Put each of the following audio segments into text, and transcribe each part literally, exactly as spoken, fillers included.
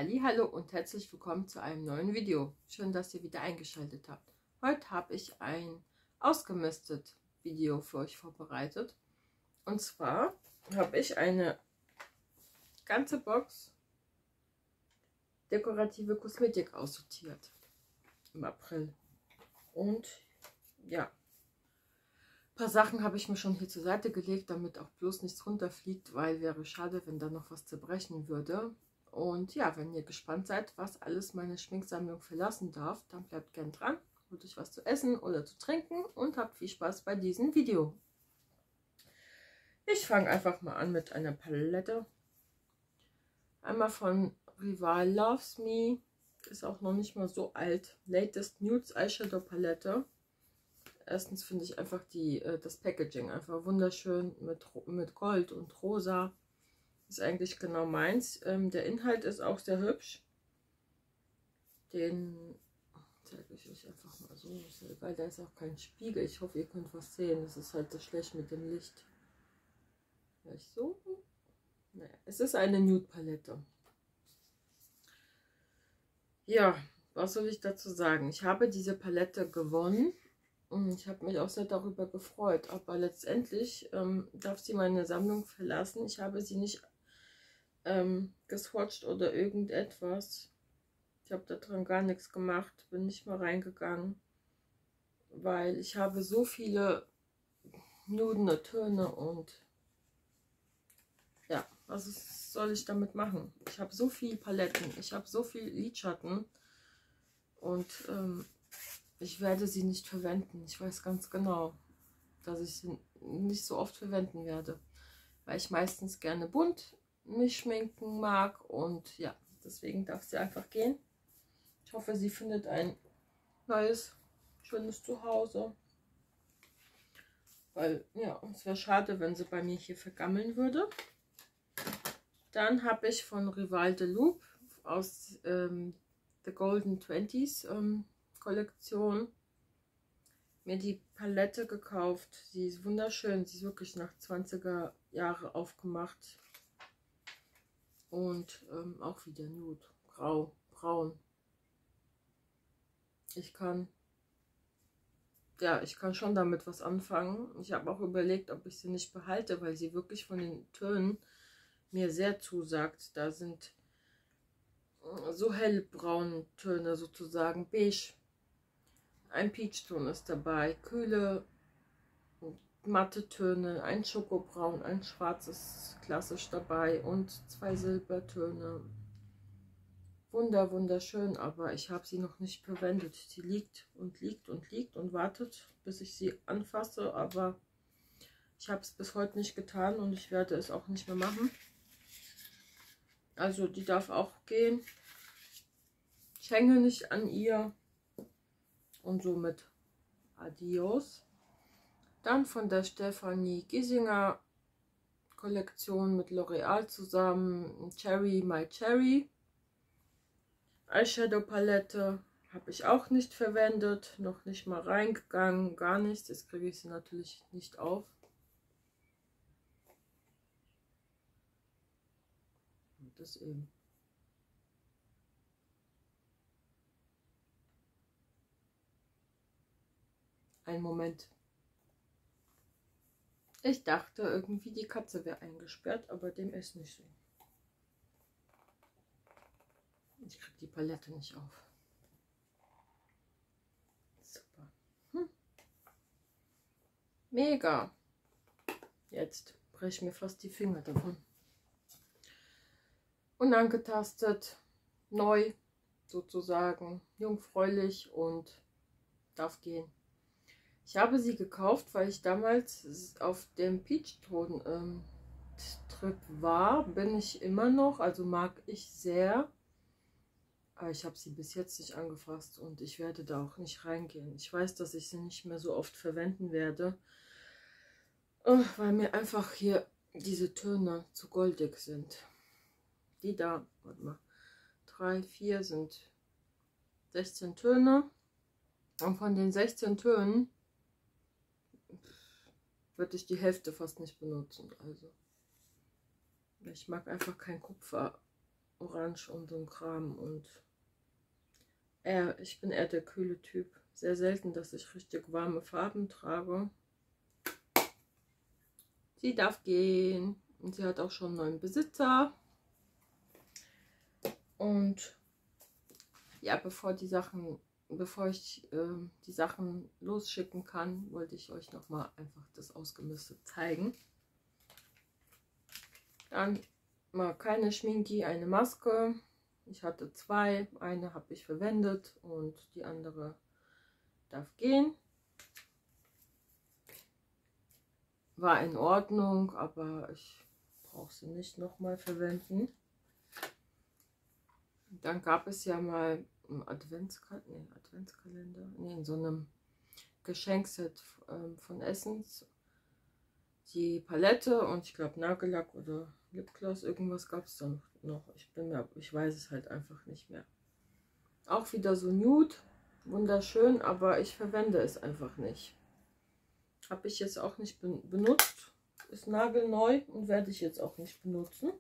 Hallihallo und herzlich willkommen zu einem neuen Video. Schön, dass ihr wieder eingeschaltet habt. Heute habe ich ein ausgemistet Video für euch vorbereitet. Und zwar habe ich eine ganze Box dekorative Kosmetik aussortiert im April. Und ja, ein paar Sachen habe ich mir schon hier zur Seite gelegt, damit auch bloß nichts runterfliegt, weil wäre schade, wenn da noch was zerbrechen würde. Und ja, wenn ihr gespannt seid, was alles meine Schminksammlung verlassen darf, dann bleibt gern dran, holt euch was zu essen oder zu trinken und habt viel Spaß bei diesem Video. Ich fange einfach mal an mit einer Palette. Einmal von Rival Loves Me, ist auch noch nicht mal so alt. Latest Nudes Eyeshadow Palette. Erstens finde ich einfach die, das Packaging einfach wunderschön mit, mit Gold und Rosa. Ist eigentlich genau meins. Ähm, der Inhalt ist auch sehr hübsch. Den zeige ich euch einfach mal so, weil da ist auch kein Spiegel. Ich hoffe, ihr könnt was sehen. Es ist halt so schlecht mit dem Licht. Vielleicht so. Naja, es ist eine Nude Palette. Ja, was soll ich dazu sagen? Ich habe diese Palette gewonnen. Und ich habe mich auch sehr darüber gefreut. Aber letztendlich ähm, darf sie meine Sammlung verlassen. Ich habe sie nicht Ähm, geswatcht oder irgendetwas. Ich habe da drin gar nichts gemacht, bin nicht mal reingegangen, weil ich habe so viele nudene Töne und ja, was ist, soll ich damit machen? Ich habe so viele Paletten, ich habe so viel Lidschatten und ähm, ich werde sie nicht verwenden. Ich weiß ganz genau, dass ich sie nicht so oft verwenden werde, weil ich meistens gerne bunt mich schminken mag und ja, deswegen darf sie einfach gehen. Ich hoffe, sie findet ein neues, schönes Zuhause, weil ja, es wäre schade, wenn sie bei mir hier vergammeln würde. Dann habe ich von Rival de Loop aus ähm, The Golden Twenties ähm, Kollektion mir die Palette gekauft. Sie ist wunderschön, sie ist wirklich nach zwanziger Jahre aufgemacht. Und ähm, auch wieder Nude, grau, braun. Ich kann, ja, ich kann schon damit was anfangen. Ich habe auch überlegt, ob ich sie nicht behalte, weil sie wirklich von den Tönen mir sehr zusagt. Da sind so hellbraune Töne sozusagen, beige. Ein Peachton ist dabei, kühle, matte Töne, ein Schokobraun, ein schwarzes klassisch dabei und zwei Silbertöne. Wunder, wunderschön, aber ich habe sie noch nicht verwendet. Sie liegt und liegt und liegt und wartet, bis ich sie anfasse, aber ich habe es bis heute nicht getan und ich werde es auch nicht mehr machen. Also die darf auch gehen. Ich hänge nicht an ihr und somit adios. Dann von der Stefanie Giesinger Kollektion mit L'Oreal zusammen, Cherry My Cherry Eyeshadow Palette, habe ich auch nicht verwendet, noch nicht mal reingegangen, gar nichts. Jetzt kriege ich sie natürlich nicht auf. Und das eben. Ein Moment. Ich dachte irgendwie, die Katze wäre eingesperrt, aber dem ist nicht so. Ich kriege die Palette nicht auf. Super. Hm. Mega. Jetzt breche ich mir fast die Finger davon. Unangetastet, neu sozusagen, jungfräulich und darf gehen. Ich habe sie gekauft, weil ich damals auf dem Peachton ähm, Trip war. Bin ich immer noch, also mag ich sehr. Aber ich habe sie bis jetzt nicht angefasst und ich werde da auch nicht reingehen. Ich weiß, dass ich sie nicht mehr so oft verwenden werde, weil mir einfach hier diese Töne zu goldig sind. Die da, warte mal, drei, vier sind sechzehn Töne. Und von den sechzehn Tönen würde ich die Hälfte fast nicht benutzen. Also ich mag einfach kein Kupfer Orange und so ein Kram. Und eher, ich bin eher der kühle Typ. Sehr selten, dass ich richtig warme Farben trage. Sie darf gehen. Und sie hat auch schon einen neuen Besitzer. Und ja, bevor die Sachen, bevor ich äh, die Sachen losschicken kann, wollte ich euch noch mal einfach das Ausgemiste zeigen. Dann mal keine Schminki, eine Maske. Ich hatte zwei, eine habe ich verwendet und die andere darf gehen. War in Ordnung, aber ich brauche sie nicht noch mal verwenden. Dann gab es ja mal im Adventskalender, nee, Adventskalender, nee, in so einem Geschenkset ähm, von Essence die Palette und ich glaube Nagellack oder Lipgloss, irgendwas gab es dann noch. Ich bin mir, ich weiß es halt einfach nicht mehr. Auch wieder so nude, wunderschön, aber ich verwende es einfach nicht. Habe ich jetzt auch nicht benutzt, ist nagelneu und werde ich jetzt auch nicht benutzen.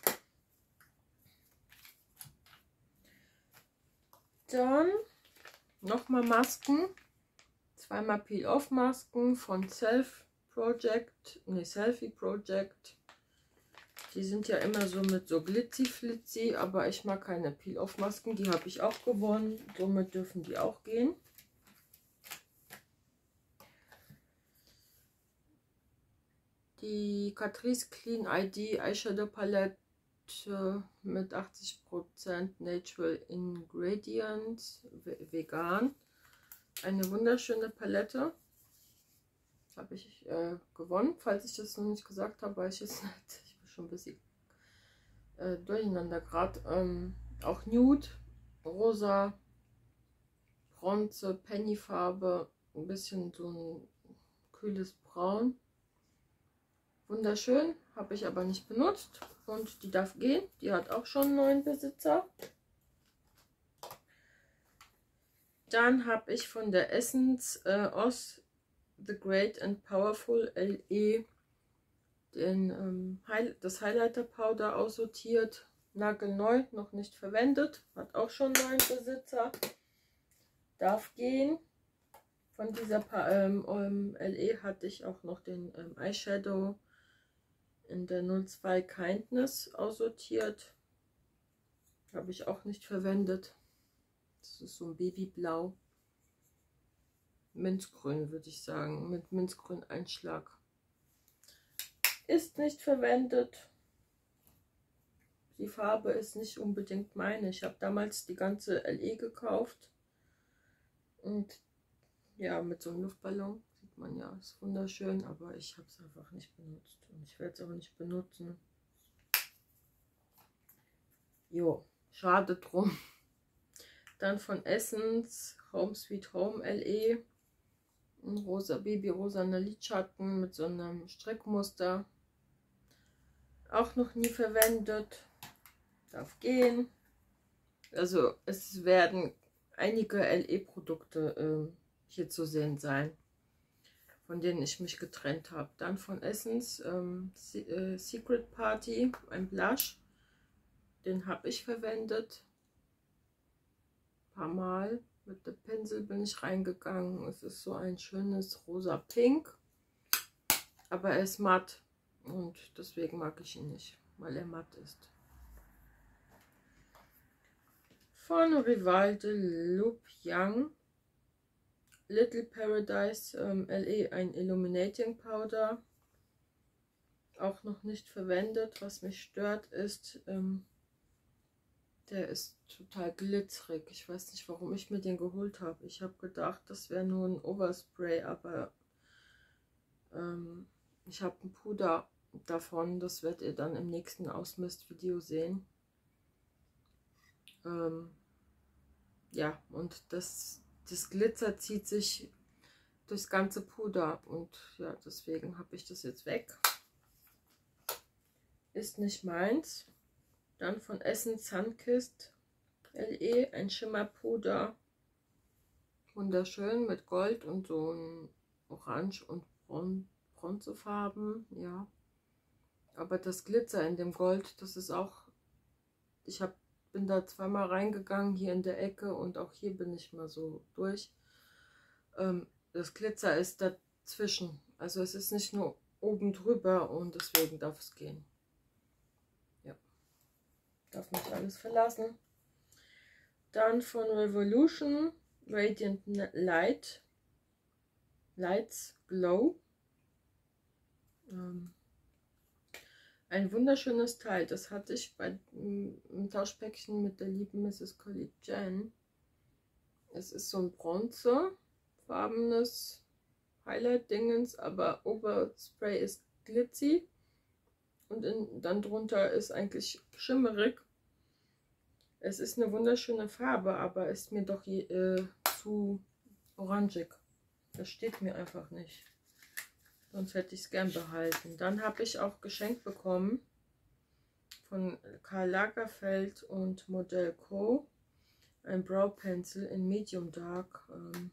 Dann nochmal Masken, zweimal Peel-Off-Masken von Self Project, ne Selfie Project. Die sind ja immer so mit so glitzy-flitzy, aber ich mag keine Peel-Off-Masken, die habe ich auch gewonnen, somit dürfen die auch gehen. Die Catrice Clean I D Eyeshadow Palette mit achtzig Prozent Natural Ingredients, vegan. Eine wunderschöne Palette. Habe ich äh, gewonnen. Falls ich das noch nicht gesagt habe, weiß ich es nicht. Ich bin schon ein bisschen äh, durcheinander gerade. Ähm, auch Nude, Rosa, Bronze, Pennyfarbe, ein bisschen so ein kühles Braun. Wunderschön, habe ich aber nicht benutzt und die darf gehen. Die hat auch schon einen neuen Besitzer. Dann habe ich von der Essence äh, Oz The Great and Powerful L E den, ähm, Heil das Highlighter Powder aussortiert. Nagelneu, noch nicht verwendet. Hat auch schon einen neuen Besitzer. Darf gehen. Von dieser pa ähm, ähm, L E hatte ich auch noch den ähm, Eyeshadow in der null zwei Kindness aussortiert. Habe ich auch nicht verwendet. Das ist so ein Babyblau. Minzgrün würde ich sagen. Mit Minzgrün Einschlag. Ist nicht verwendet. Die Farbe ist nicht unbedingt meine. Ich habe damals die ganze L E gekauft. Und ja, mit so einem Luftballon. Sieht man ja, ist wunderschön. Aber ich habe es einfach nicht benutzt. Und ich werde es auch nicht benutzen. Jo, schade drum. Dann von Essence Home Sweet Home L E. Ein rosa, babyrosaner Lidschatten mit so einem Strickmuster. Auch noch nie verwendet. Darf gehen. Also es werden einige L E-Produkte äh, hier zu sehen sein, von denen ich mich getrennt habe. Dann von Essence ähm, äh, Secret Party, ein Blush. Den habe ich verwendet. Ein paar Mal. Mit dem Pinsel bin ich reingegangen. Es ist so ein schönes rosa Pink. Aber er ist matt. Und deswegen mag ich ihn nicht, weil er matt ist. Von Rival de Loop Young. Little Paradise ähm, L E, ein Illuminating Powder. Auch noch nicht verwendet. Was mich stört ist, ähm, der ist total glitzerig. Ich weiß nicht, warum ich mir den geholt habe. Ich habe gedacht, das wäre nur ein Overspray, aber ähm, ich habe ein Puder davon. Das werdet ihr dann im nächsten Ausmist-Video sehen. Ähm, ja, und das, das Glitzer zieht sich durchs ganze Puder. Und ja, deswegen habe ich das jetzt weg. Ist nicht meins. Dann von Essence Sunkissed L E, ein Schimmerpuder. Wunderschön mit Gold und so ein Orange und Bron Bronzefarben. Ja. Aber das Glitzer in dem Gold, das ist auch, ich hab, bin da zweimal reingegangen, hier in der Ecke, und auch hier bin ich mal so durch. Ähm, das Glitzer ist dazwischen. Also es ist nicht nur oben drüber, und deswegen darf es gehen. Ja, darf nicht alles verlassen. Dann von Revolution Radiant Light. Lights Glow. Ähm, ein wunderschönes Teil. Das hatte ich bei im Tauschpäckchen mit der lieben Misses Collie Jen. Es ist so ein bronzefarbenes Highlight-Dingens, aber Oberspray ist glitzy und in, dann drunter ist eigentlich schimmerig. Es ist eine wunderschöne Farbe, aber ist mir doch je, äh, zu orangig. Das steht mir einfach nicht. Sonst hätte ich es gern behalten. Dann habe ich auch geschenkt bekommen von Karl Lagerfeld und Model Co. ein Brow Pencil in Medium Dark. Ähm,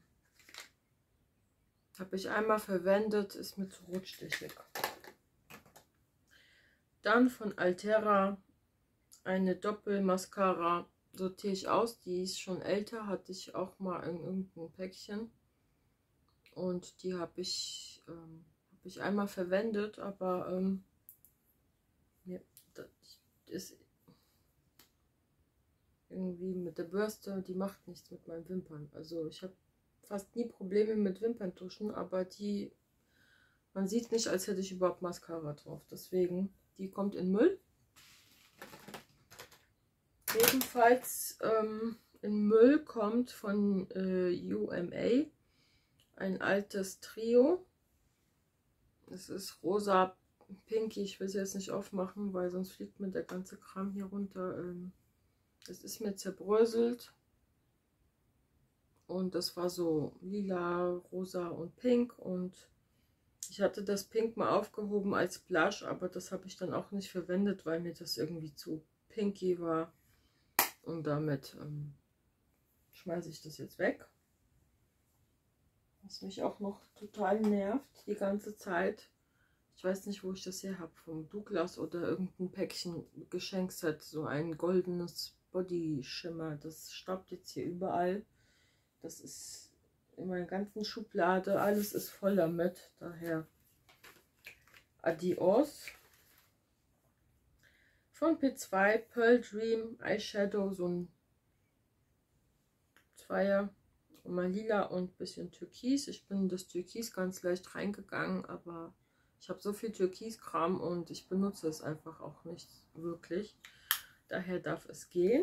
habe ich einmal verwendet, ist mir zu rotstichig. Dann von Altera eine Doppel-Mascara. Sortiere ich aus. Die ist schon älter, hatte ich auch mal in irgendeinem Päckchen. Und die habe ich... Ähm, ich einmal verwendet, aber ähm, ja, das ist irgendwie mit der Bürste, die macht nichts mit meinen Wimpern. Also ich habe fast nie Probleme mit Wimperntuschen, aber die, man sieht nicht, als hätte ich überhaupt Mascara drauf. Deswegen, die kommt in Müll. Ebenfalls ähm, in Müll kommt von äh, U M A ein altes Trio. Es ist rosa, pinky. Ich will sie jetzt nicht aufmachen, weil sonst fliegt mir der ganze Kram hier runter. Es ist mir zerbröselt. Und das war so lila, rosa und pink. Und ich hatte das Pink mal aufgehoben als Blush, aber das habe ich dann auch nicht verwendet, weil mir das irgendwie zu pinky war. Und damit ähm, schmeiße ich das jetzt weg. Was mich auch noch total nervt die ganze Zeit. Ich weiß nicht, wo ich das her habe. Vom Douglas oder irgendein Päckchen Geschenkset. So ein goldenes Body Shimmer. Das staubt jetzt hier überall. Das ist in meiner ganzen Schublade. Alles ist voll damit. Daher Adios. Von P zwei Pearl Dream Eyeshadow. So ein Zweier. Mal lila und ein bisschen Türkis. Ich bin in das Türkis ganz leicht reingegangen, aber ich habe so viel Türkiskram und ich benutze es einfach auch nicht wirklich. Daher darf es gehen.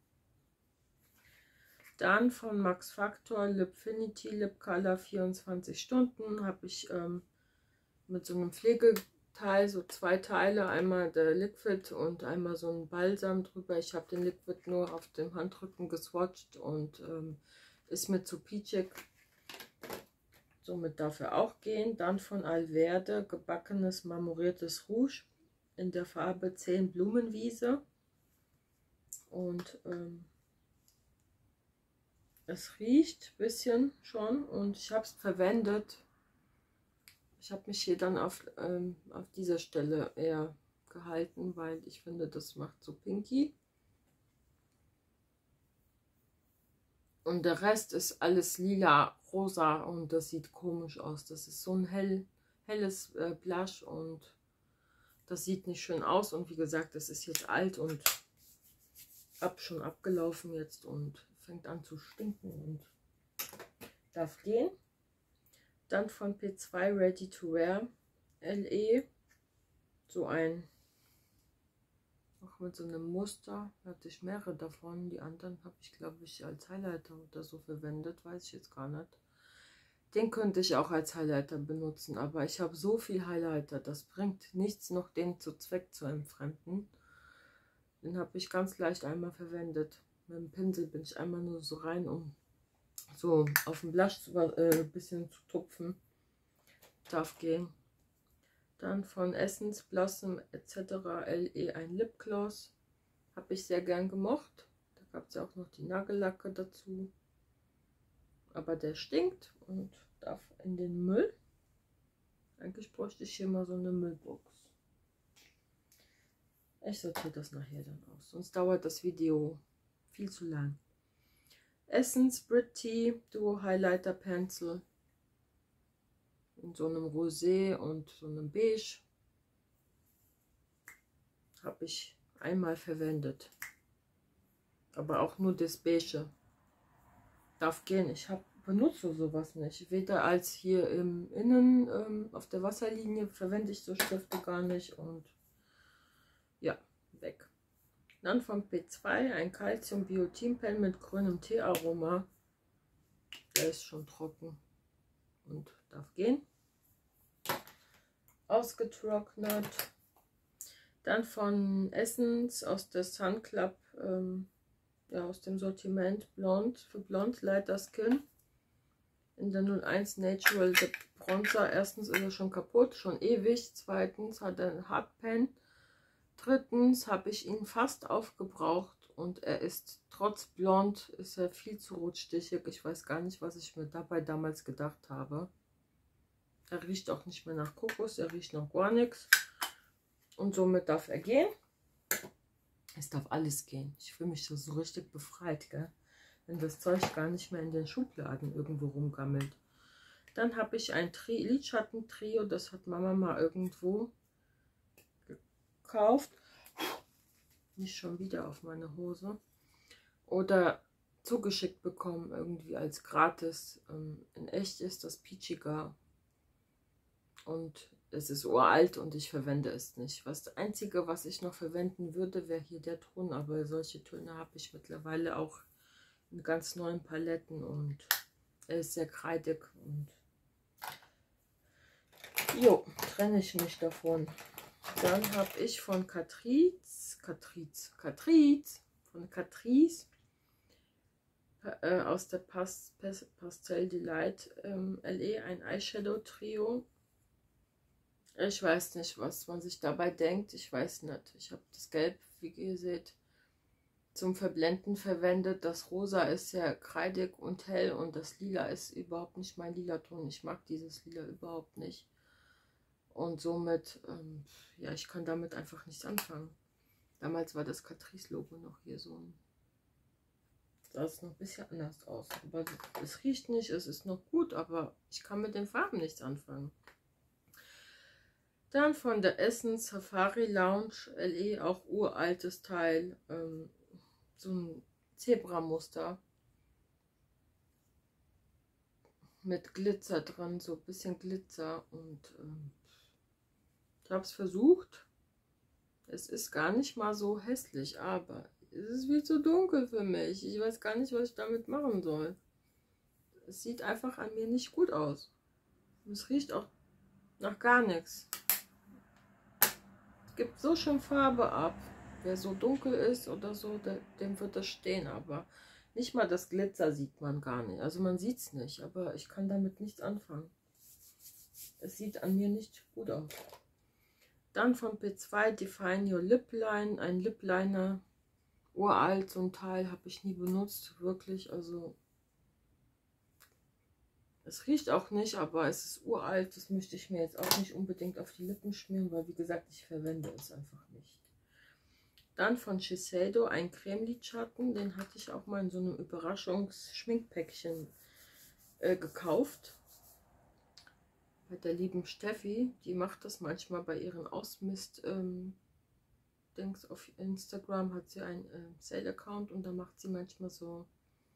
Dann von Max Factor Lipfinity Lip Color vierundzwanzig Stunden habe ich ähm, mit so einem Pflegeteil, so zwei Teile, einmal der Liquid und einmal so ein Balsam drüber. Ich habe den Liquid nur auf dem Handrücken geswatcht und ähm, ist mir zu peachig. Somit darf er auch gehen. Dann von Alverde gebackenes marmoriertes Rouge in der Farbe zehn Blumenwiese. Und ähm, es riecht ein bisschen schon und ich habe es verwendet. Ich habe mich hier dann auf, ähm, auf dieser Stelle eher gehalten, weil ich finde, das macht so pinky. Und der Rest ist alles lila, rosa und das sieht komisch aus. Das ist so ein hell, helles äh, Blush und das sieht nicht schön aus. Und wie gesagt, das ist jetzt alt und ab, schon abgelaufen jetzt und fängt an zu stinken und darf gehen. Dann von P zwei Ready to Wear L E. So ein, auch mit so einem Muster, hatte ich mehrere davon. Die anderen habe ich, glaube ich, als Highlighter oder so verwendet, weiß ich jetzt gar nicht. Den könnte ich auch als Highlighter benutzen, aber ich habe so viel Highlighter, das bringt nichts, noch den zu Zweck zu entfremden. Den habe ich ganz leicht einmal verwendet. Mit dem Pinsel bin ich einmal nur so rein, um so auf dem Blush zu, äh, ein bisschen zu tupfen. Darf gehen. Dann von Essence Blossom et cetera L E ein Lipgloss. Habe ich sehr gern gemocht. Da gab es ja auch noch die Nagellacke dazu. Aber der stinkt und darf in den Müll. Eigentlich bräuchte ich hier mal so eine Müllbox. Ich sortiere das nachher dann aus, sonst dauert das Video viel zu lang. Essence Pretty Duo Highlighter Pencil in so einem Rosé und so einem Beige. Habe ich einmal verwendet. Aber auch nur das Beige. Darf gehen. Ich hab, benutze sowas nicht. Weder als hier im Innen ähm, auf der Wasserlinie verwende ich so Stifte gar nicht. Und ja, weg. Dann von P zwei ein Calcium Biotin Pen mit grünem Teearoma. Der ist schon trocken und darf gehen. Ausgetrocknet. Dann von Essence aus der Sun Club, ähm, ja, aus dem Sortiment Blond für Blond Lighter Skin in der null eins Natural Bronzer. Erstens ist er schon kaputt, schon ewig. Zweitens hat er einen Hardpen. Drittens habe ich ihn fast aufgebraucht und er ist trotz Blond ist er viel zu rotstichig. Ich weiß gar nicht, was ich mir dabei damals gedacht habe. Er riecht auch nicht mehr nach Kokos, er riecht noch gar nichts. Und somit darf er gehen. Es darf alles gehen. Ich fühle mich so, so richtig befreit, gell? Wenn das Zeug gar nicht mehr in den Schubladen irgendwo rumgammelt. Dann habe ich ein Tri Lidschatten-Trio. Das hat Mama mal irgendwo gekauft. Nicht schon wieder auf meine Hose. Oder zugeschickt bekommen, irgendwie als gratis. In echt ist das peachiger. Und es ist uralt und ich verwende es nicht. Was das Einzige, was ich noch verwenden würde, wäre hier der Ton. Aber solche Töne habe ich mittlerweile auch in ganz neuen Paletten. Und er ist sehr kreidig. Und jo, trenne ich mich davon. Dann habe ich von Catrice, Catrice, Catrice, von Catrice äh, aus der Pas, Pas, Pastel Delight ähm, L E ein Eyeshadow Trio. Ich weiß nicht, was man sich dabei denkt. Ich weiß nicht. Ich habe das Gelb, wie ihr seht, zum Verblenden verwendet. Das Rosa ist sehr kreidig und hell und das Lila ist überhaupt nicht mein Lila-Ton. Ich mag dieses Lila überhaupt nicht. Und somit, ähm, ja, ich kann damit einfach nichts anfangen. Damals war das Catrice-Logo noch hier so. Sah es noch ein bisschen anders aus. Aber es riecht nicht, es ist noch gut, aber ich kann mit den Farben nichts anfangen. Dann von der Essence Safari Lounge L E, auch uraltes Teil, ähm, so ein Zebramuster mit Glitzer drin, so ein bisschen Glitzer. Und ähm, ich habe es versucht. Es ist gar nicht mal so hässlich, aber es ist viel zu dunkel für mich. Ich weiß gar nicht, was ich damit machen soll. Es sieht einfach an mir nicht gut aus. Es riecht auch nach gar nichts. Gibt so schön Farbe ab. Wer so dunkel ist oder so, der, dem wird das stehen, aber nicht mal das Glitzer sieht man gar nicht. Also man sieht es nicht, aber ich kann damit nichts anfangen. Es sieht an mir nicht gut aus. Dann von P zwei Define Your Lip Line, ein Lip Liner, uralt, so ein Teil habe ich nie benutzt, wirklich, also es riecht auch nicht, aber es ist uralt. Das möchte ich mir jetzt auch nicht unbedingt auf die Lippen schmieren, weil wie gesagt, ich verwende es einfach nicht. Dann von Shiseido ein Cremelidschatten. Den hatte ich auch mal in so einem Überraschungs-Schminkpäckchen äh, gekauft. Bei der lieben Steffi. Die macht das manchmal bei ihren Ausmist. Ähm, Dings auf Instagram hat sie einen äh, Sale-Account und da macht sie manchmal so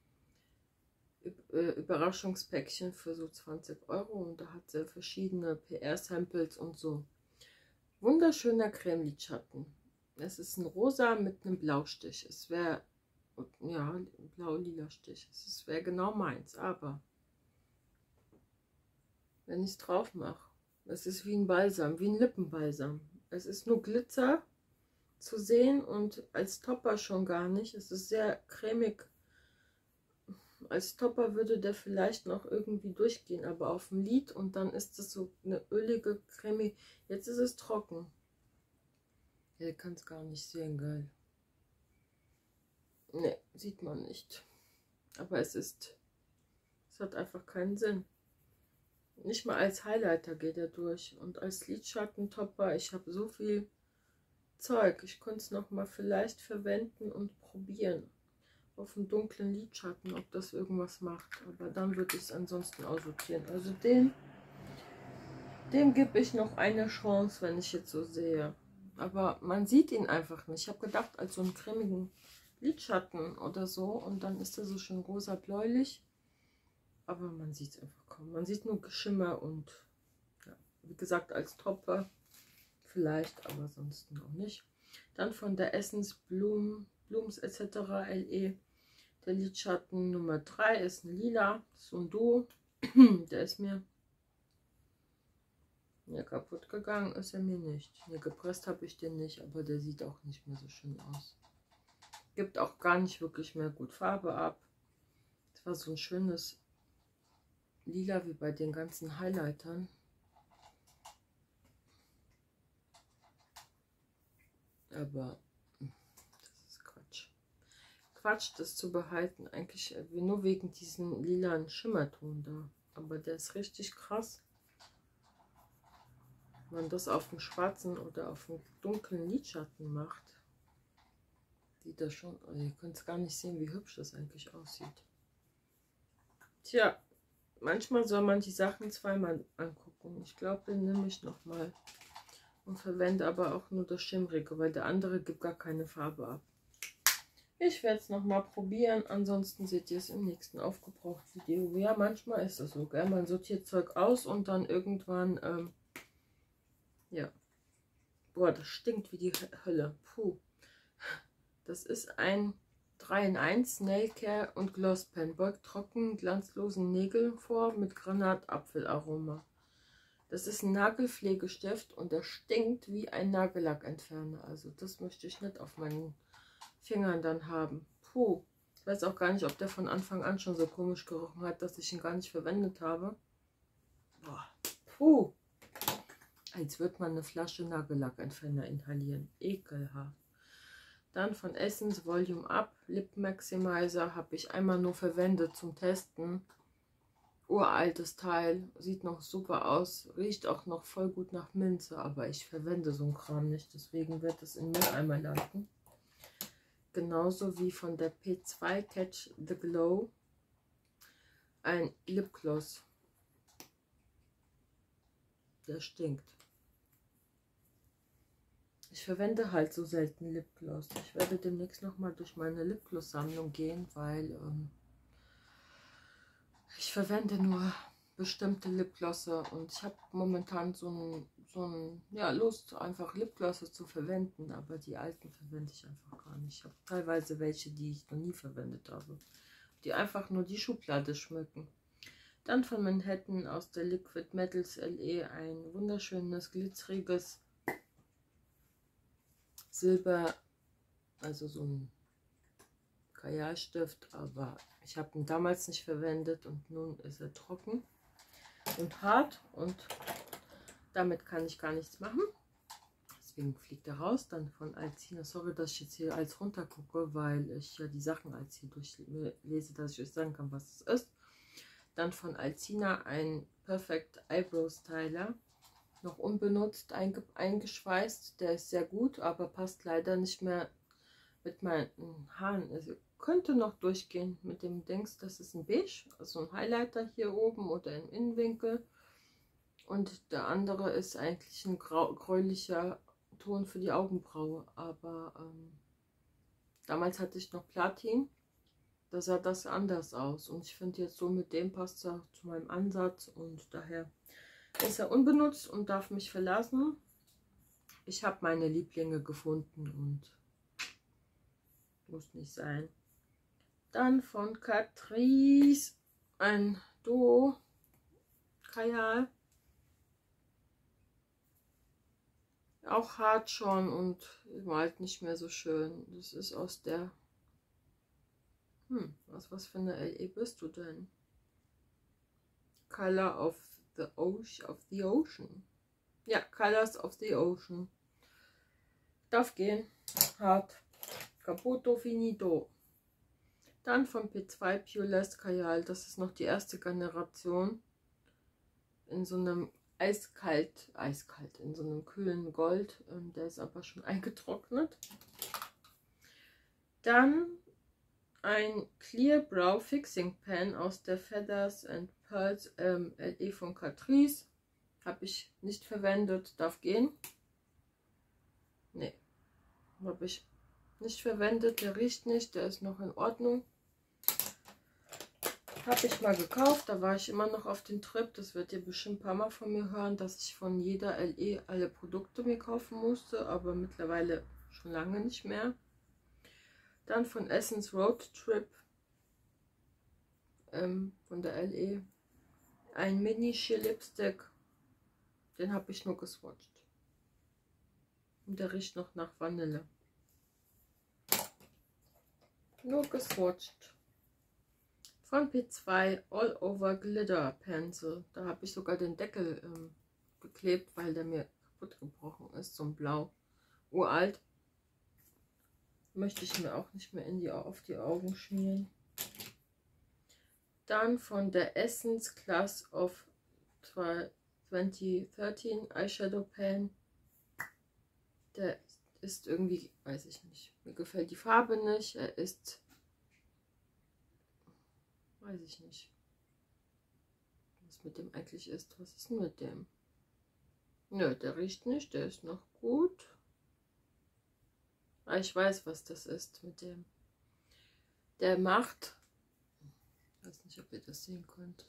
Überraschungspäckchen für so zwanzig Euro und da hat sie verschiedene P R-Samples und so. Wunderschöner Cremelidschatten. Es ist ein rosa mit einem Blaustich. Es wäre, ja, blau-lila Stich. Es wäre genau meins, aber wenn ich es drauf mache, es ist wie ein Balsam, wie ein Lippenbalsam. Es ist nur Glitzer zu sehen und als Topper schon gar nicht. Es ist sehr cremig. Als Topper würde der vielleicht noch irgendwie durchgehen, aber auf dem Lid und dann ist es so eine ölige Creme. Jetzt ist es trocken. Ihr kann es gar nicht sehen, geil. Ne, sieht man nicht. Aber es ist, es hat einfach keinen Sinn. Nicht mal als Highlighter geht er durch. Und als Lidschatten-Topper, ich habe so viel Zeug. Ich könnte es noch mal vielleicht verwenden und probieren. Auf dem dunklen Lidschatten, ob das irgendwas macht. Aber dann würde ich es ansonsten aussortieren. Also den, dem gebe ich noch eine Chance, wenn ich jetzt so sehe. Aber man sieht ihn einfach nicht. Ich habe gedacht, als so einen cremigen Lidschatten oder so. Und dann ist er so schön rosa-bläulich. Aber man sieht es einfach kaum. Man sieht nur Geschimmer und, ja, wie gesagt, als Topper vielleicht, aber sonst noch nicht. Dann von der Essence Bloom, Blooms et cetera L E. Der Lidschatten Nummer drei ist ein lila, so ein Duo. Der ist mir ja, kaputt gegangen, ist er mir nicht. Nee, gepresst habe ich den nicht, aber der sieht auch nicht mehr so schön aus. Gibt auch gar nicht wirklich mehr gut Farbe ab. Das war so ein schönes Lila wie bei den ganzen Highlightern. Aber das ist Quatsch. Quatsch, das zu behalten. Eigentlich nur wegen diesem lilanen Schimmerton da. Aber der ist richtig krass. Wenn man das auf dem schwarzen oder auf dem dunklen Lidschatten macht, sieht das schon, also ihr könnt es gar nicht sehen, wie hübsch das eigentlich aussieht. Tja, manchmal soll man die Sachen zweimal angucken. Ich glaube, den nehme ich nochmal und verwende aber auch nur das Schimmrige, weil der andere gibt gar keine Farbe ab. Ich werde es nochmal probieren, ansonsten seht ihr es im nächsten Aufgebraucht-Video. Ja, manchmal ist das so, gell? Man sortiert Zeug aus und dann irgendwann, ähm, ja. Boah, das stinkt wie die Hölle. Puh. Das ist ein drei in eins Nail Care und Gloss Pen. Beugt trocken, glanzlosen Nägeln vor mit Granatapfelaroma. Das ist ein Nagelpflegestift und der stinkt wie ein Nagellackentferner. Also das möchte ich nicht auf meinen Fingern dann haben. Puh. Ich weiß auch gar nicht, ob der von Anfang an schon so komisch gerochen hat, dass ich ihn gar nicht verwendet habe. Boah. Puh. Als würde man eine Flasche Nagellackentferner inhalieren. Ekelhaft. Dann von Essence Volume Up Lip Maximizer habe ich einmal nur verwendet zum Testen. Uraltes Teil, sieht noch super aus, riecht auch noch voll gut nach Minze, aber ich verwende so einen Kram nicht, deswegen wird es in Mülleimer landen. Genauso wie von der P zwei Catch the Glow ein Lipgloss. Der stinkt. Ich verwende halt so selten Lipgloss. Ich werde demnächst nochmal durch meine Lipgloss-Sammlung gehen, weil ähm, ich verwende nur bestimmte Lipglosse und ich habe momentan so ein, so ein, ja, Lust, einfach Lipglosse zu verwenden, aber die alten verwende ich einfach gar nicht. Ich habe teilweise welche, die ich noch nie verwendet habe, die einfach nur die Schublade schmücken. Dann von Manhattan aus der Liquid Metals L E ein wunderschönes, glitzeriges Silber, also so ein Kajalstift, aber ich habe ihn damals nicht verwendet und nun ist er trocken und hart und damit kann ich gar nichts machen. Deswegen fliegt er raus. Dann von Alcina, sorry, dass ich jetzt hier als runter gucke, weil ich ja die Sachen als hier durchlese, dass ich euch sagen kann, was es ist. Dann von Alcina ein Perfect Eyebrow Styler, noch unbenutzt, einge eingeschweißt. Der ist sehr gut, aber passt leider nicht mehr mit meinen Haaren. Also könnte noch durchgehen mit dem Dings. Das ist ein Beige, also ein Highlighter hier oben oder im Innenwinkel. Und der andere ist eigentlich ein grau gräulicher Ton für die Augenbraue. Aber ähm, damals hatte ich noch Platin. Da sah das anders aus. Und ich finde jetzt so mit dem passt er zu meinem Ansatz. Und daher ist er unbenutzt und darf mich verlassen. Ich habe meine Lieblinge gefunden und muss nicht sein. Dann von Catrice ein Duo Kajal. Auch hart schon und malt nicht mehr so schön. Das ist aus der... Hm, was, was für eine L E bist du denn? Color of the Ocean. Of the Ocean. Ja, Colors of the Ocean. Darf gehen. Hart. Caputo finito. Dann von P zwei Pure Last Kajal. Das ist noch die erste Generation. In so einem eiskalt, eiskalt in so einem kühlen Gold. Ähm, der ist aber schon eingetrocknet. Dann ein Clear Brow Fixing Pen aus der Feathers and Pearls ähm, L E von Catrice. Habe ich nicht verwendet, darf gehen. Nee, habe ich nicht verwendet, der riecht nicht, der ist noch in Ordnung. Habe ich mal gekauft, da war ich immer noch auf den Trip. Das wird ihr bestimmt ein paar Mal von mir hören, dass ich von jeder L E alle Produkte mir kaufen musste, aber mittlerweile schon lange nicht mehr. Dann von Essence Road Trip ähm, von der L E ein Mini Sheer Lipstick, den habe ich nur geswatcht. Und der riecht noch nach Vanille. Nur geswatcht. Von P zwei All Over Glitter Pencil. Da habe ich sogar den Deckel ähm, geklebt, weil der mir kaputt gebrochen ist. So ein Blau. Uralt. Möchte ich mir auch nicht mehr in die, auf die Augen schmieren. Dann von der Essence Class of zwanzig dreizehn Eyeshadow Pen. Der ist irgendwie, weiß ich nicht. Mir gefällt die Farbe nicht. Er ist... Weiß ich nicht, was mit dem eigentlich ist. Was ist denn mit dem? Nö, der riecht nicht, der ist noch gut. Ah, ich weiß, was das ist mit dem. Der macht, ich weiß nicht, ob ihr das sehen könnt.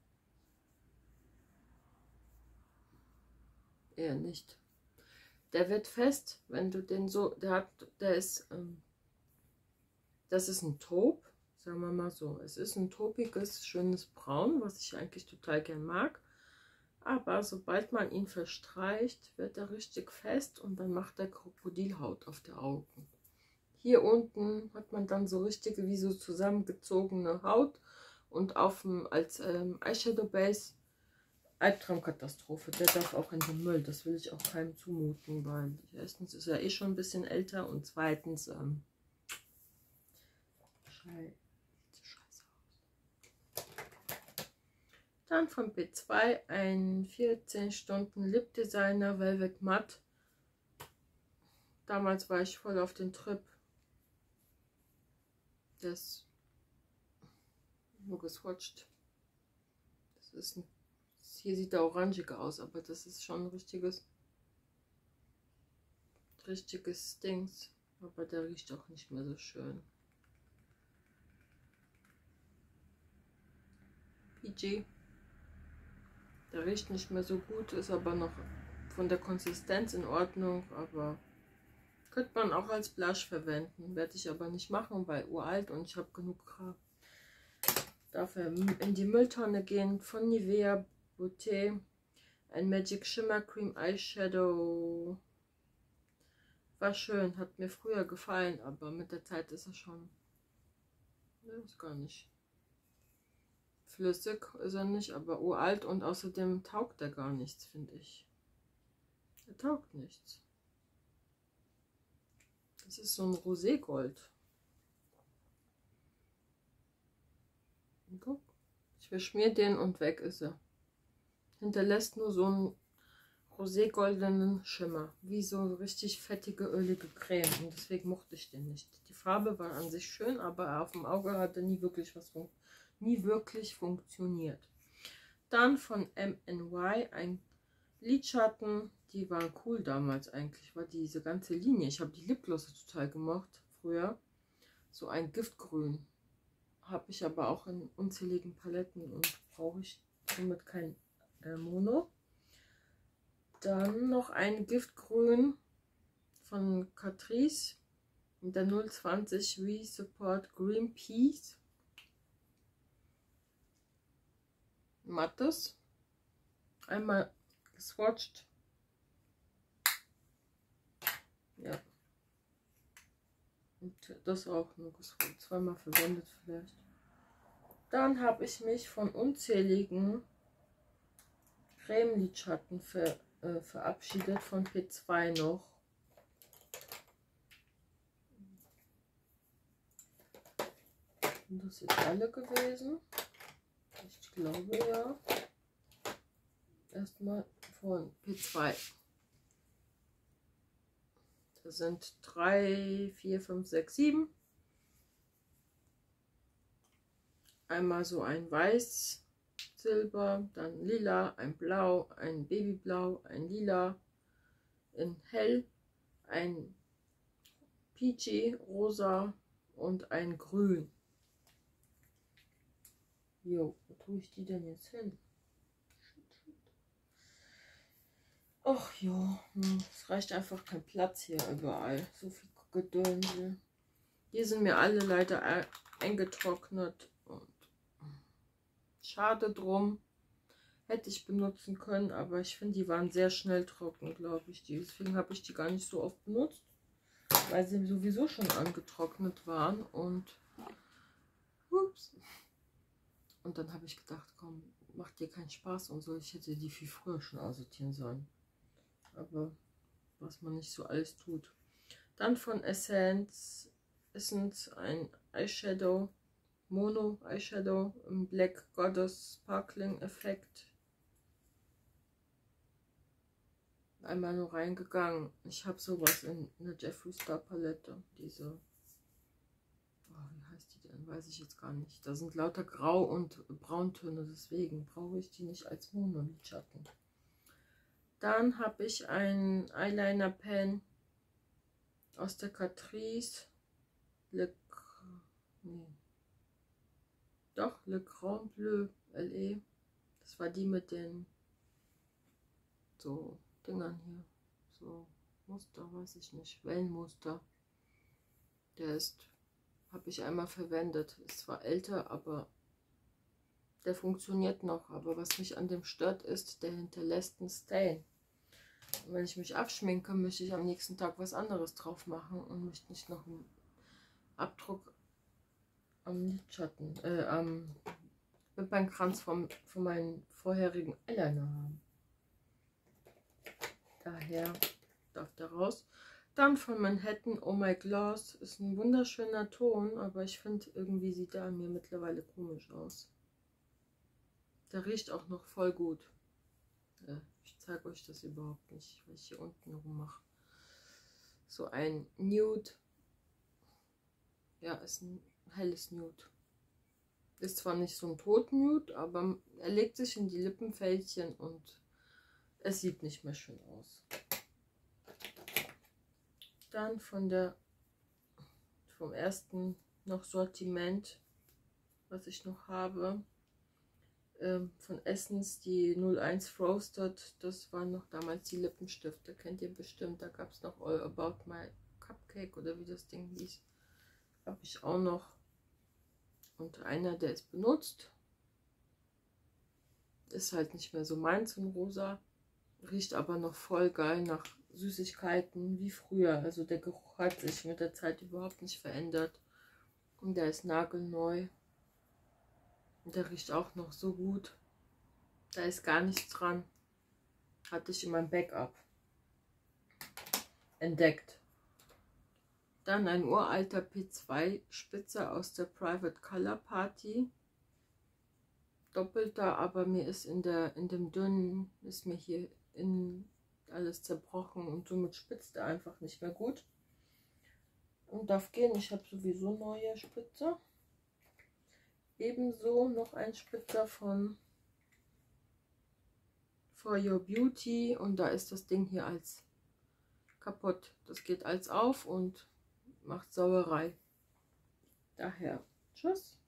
Eher nicht. Der wird fest, wenn du den so, der hat, der ist, ähm, das ist ein Taupe. Sagen wir mal so, es ist ein taupiges, schönes Braun, was ich eigentlich total gern mag. Aber sobald man ihn verstreicht, wird er richtig fest und dann macht er Krokodilhaut auf der Augen. Hier unten hat man dann so richtige, wie so zusammengezogene Haut und auf dem, als ähm, Eyeshadow Base Albtraumkatastrophe. Der darf auch in den Müll, das will ich auch keinem zumuten, weil erstens ist er eh schon ein bisschen älter und zweitens ähm, Dann von P zwei ein vierzehn Stunden Lip Designer Velvet Matte. Damals war ich voll auf den Trip. Das nur geswatcht. Das ist ein, hier sieht er orangig aus, aber das ist schon ein richtiges, richtiges Dings. Aber der riecht auch nicht mehr so schön. P G. Der riecht nicht mehr so gut, ist aber noch von der Konsistenz in Ordnung, aber könnte man auch als Blush verwenden. Werde ich aber nicht machen, weil uralt und ich habe genug Kram. Darf er in die Mülltonne gehen. Von Nivea Beauté ein Magic Shimmer Cream Eyeshadow. War schön, hat mir früher gefallen, aber mit der Zeit ist er schon, ne, ist gar nicht flüssig, ist er nicht, aber uralt und außerdem taugt er gar nichts, finde ich. Er taugt nichts. Das ist so ein Roségold. Guck, ich verschmier den und weg ist er. Hinterlässt nur so einen roségoldenen Schimmer, wie so richtig fettige, ölige Creme, und deswegen mochte ich den nicht. Die Farbe war an sich schön, aber auf dem Auge hatte nie wirklich was funktioniert. nie wirklich funktioniert. Dann von M N Y ein Lidschatten, die waren cool damals eigentlich, war diese ganze Linie. Ich habe die Lipglosse total gemocht früher. So ein Giftgrün. Habe ich aber auch in unzähligen Paletten und brauche ich somit kein äh, Mono. Dann noch ein Giftgrün von Catrice mit der null zwanzig Re-Support Green Peas. Mattes. Einmal geswatcht. Ja. Und das auch nur geswatcht. Zweimal verwendet vielleicht. Dann habe ich mich von unzähligen Creme-Lidschatten ver, äh, verabschiedet. Von P zwei noch. Und das sind alle gewesen. Ich glaube ja. Erstmal von P zwei. Das sind drei, vier, fünf, sechs, sieben. Einmal so ein Weiß, Silber, dann Lila, ein Blau, ein Babyblau, ein Lila, in Hell, ein Peachy, Rosa und ein Grün. Jo, wo tue ich die denn jetzt hin? Ach jo, es reicht einfach kein Platz hier überall. So viel Gedönse. Hier sind mir alle leider eingetrocknet und schade drum. Hätte ich benutzen können, aber ich finde, die waren sehr schnell trocken, glaube ich. Deswegen habe ich die gar nicht so oft benutzt, weil sie sowieso schon angetrocknet waren. Und ups. Und dann habe ich gedacht, komm, macht dir keinen Spaß und so. Ich hätte die viel früher schon aussortieren sollen. Aber was man nicht so alles tut. Dann von Essence Essence ein Eyeshadow, Mono Eyeshadow im Black Goddess Sparkling Effekt. Einmal nur reingegangen. Ich habe sowas in einer Jeffree Star Palette. Diese, oh, wie heißt die denn? Weiß ich jetzt gar nicht. Da sind lauter Grau- und Brauntöne, deswegen brauche ich die nicht als Mono-Lidschatten. Dann habe ich einen Eyeliner Pen aus der Catrice. Le, nee. Doch, Le Grand Bleu L E. Das war die mit den so Dingern hier. So Muster, weiß ich nicht. Wellenmuster. Der ist, habe ich einmal verwendet. Ist zwar älter, aber der funktioniert noch. Aber was mich an dem stört, ist, der hinterlässt einen Stain. Und wenn ich mich abschminke, möchte ich am nächsten Tag was anderes drauf machen und möchte nicht noch einen Abdruck am Lidschatten, äh, am Wimpernkranz vom, von meinen vorherigen Eyeliner haben. Daher darf der raus. Dann von Manhattan Oh My Gloss. Ist ein wunderschöner Ton, aber ich finde, irgendwie sieht der an mir mittlerweile komisch aus. Der riecht auch noch voll gut. Ja, ich zeige euch das überhaupt nicht, weil ich hier unten rummache. So ein Nude. Ja, ist ein helles Nude. Ist zwar nicht so ein Tot-Nude, aber er legt sich in die Lippenfältchen und es sieht nicht mehr schön aus. Dann von der vom ersten noch Sortiment, was ich noch habe, ähm, von Essence die null eins Frosted. Das waren noch damals die Lippenstifte, kennt ihr bestimmt. Da gab es noch All About My Cupcake oder wie das Ding hieß. Habe ich auch noch. Und einer, der ist benutzt. Ist halt nicht mehr so meins in rosa. Riecht aber noch voll geil nach Süßigkeiten wie früher. Also der Geruch hat sich mit der Zeit überhaupt nicht verändert. Und der ist nagelneu. Und der riecht auch noch so gut. Da ist gar nichts dran. Hatte ich in meinem Backup entdeckt. Dann ein uralter P zwei Spitzer aus der Private Color Party. Doppelter, aber mir ist in der in dem dünnen, ist mir hier in alles zerbrochen und somit spitzt er einfach nicht mehr gut. Und darf gehen, ich habe sowieso neue Spitzer. Ebenso noch ein Spitzer von For Your Beauty und da ist das Ding hier als kaputt. Das geht als auf und macht Sauerei. Daher, tschüss.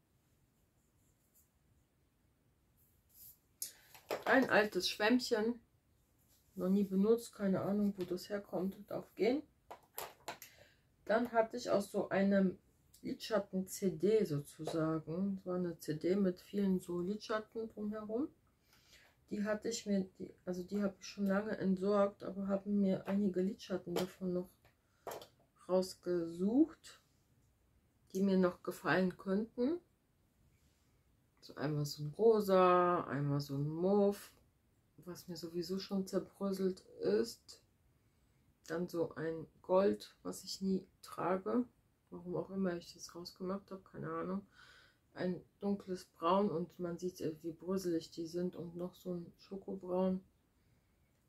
Ein altes Schwämmchen, noch nie benutzt, keine Ahnung, wo das herkommt, darf gehen. Dann hatte ich aus so einem Lidschatten-C D sozusagen, das war eine C D mit vielen so Lidschatten drumherum. Die hatte ich mir, die, also die habe ich schon lange entsorgt, aber haben mir einige Lidschatten davon noch rausgesucht, die mir noch gefallen könnten. So einmal so ein Rosa, einmal so ein Mauve, was mir sowieso schon zerbröselt ist. Dann so ein Gold, was ich nie trage. Warum auch immer ich das rausgemacht habe, keine Ahnung. Ein dunkles Braun und man sieht, wie bröselig die sind. Und noch so ein Schokobraun.